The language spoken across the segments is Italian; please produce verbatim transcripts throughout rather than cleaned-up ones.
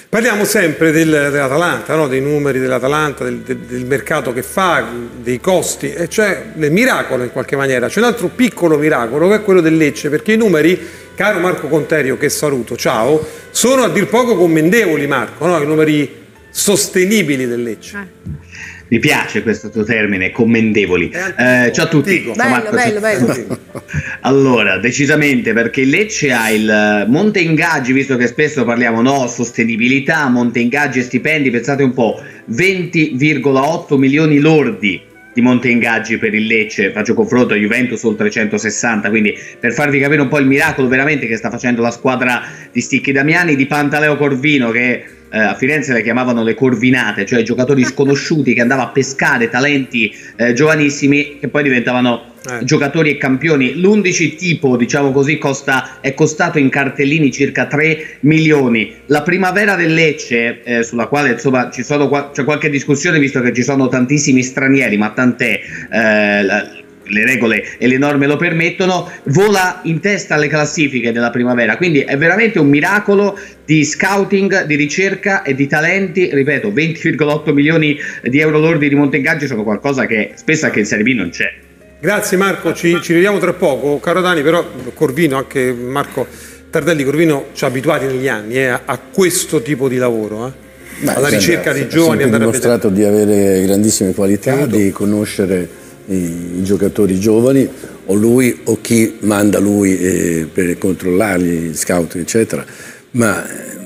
Parliamo sempre del, dell'Atalanta, no? Dei numeri dell'Atalanta, del, del, del mercato che fa, dei costi, e cioè del miracolo in qualche maniera. C'è un altro piccolo miracolo che è quello del Lecce, perché i numeri, caro Marco Conterio, che saluto, ciao, sono a dir poco commendevoli, Marco, no? I numeri sostenibili del Lecce. Eh. Mi piace questo tuo termine, commendevoli. Eh, ciao a tutti. Bello, Marco, bello, bello. Allora, decisamente, perché il Lecce ha il monte ingaggi, visto che spesso parliamo, no, sostenibilità, monte ingaggi e stipendi, pensate un po', venti virgola otto milioni lordi di monte ingaggi per il Lecce, faccio confronto a Juventus oltre centosessanta, quindi per farvi capire un po' il miracolo veramente che sta facendo la squadra di Sticchi Damiani, di Pantaleo Corvino, che eh, a Firenze le chiamavano le corvinate, cioè giocatori sconosciuti che andava a pescare talenti eh, giovanissimi che poi diventavano Eh. giocatori e campioni. L'undici tipo, diciamo così, costa, è costato in cartellini circa tre milioni. La primavera del Lecce, eh, sulla quale insomma ci sono qua, c'è qualche discussione, visto che ci sono tantissimi stranieri, ma tant'è, eh, la, le regole e le norme lo permettono, vola in testa alle classifiche della primavera, quindi è veramente un miracolo di scouting, di ricerca e di talenti. Ripeto, venti virgola otto milioni di euro lordi di monte ingaggi sono qualcosa che spesso anche in Serie B non c'è. Grazie Marco, ci, ci vediamo tra poco. Caro Dani, però Corvino, anche Marco Tardelli, Corvino ci ha abituati negli anni eh, a, a questo tipo di lavoro, eh? Beh, alla ricerca di giovani. Ha dimostrato di avere grandissime qualità, certo, di conoscere i, i giocatori giovani, o lui o chi manda lui eh, per controllarli, scout eccetera, ma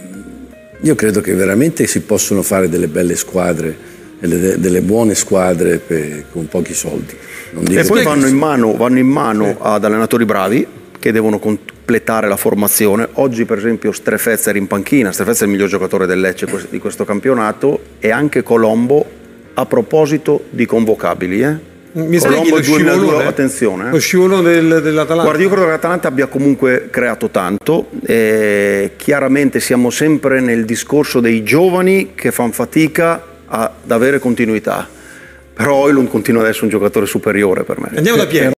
io credo che veramente si possono fare delle belle squadre, delle, delle buone squadre per, con pochi soldi. E poi vanno in mano, vanno in mano sì. ad allenatori bravi che devono completare la formazione. Oggi per esempio Strefezza era in panchina, Strefezza è il miglior giocatore del Lecce di questo campionato, e anche Colombo. A proposito di convocabili, eh? Mi Colombo il duemiladue, attenzione, eh? Lo scivolone del, dell'Atalanta. Guarda, io credo che l'Atalanta abbia comunque creato tanto, e chiaramente siamo sempre nel discorso dei giovani che fanno fatica ad avere continuità, però Højlund continua ad essere un giocatore superiore per me. Andiamo da Piero.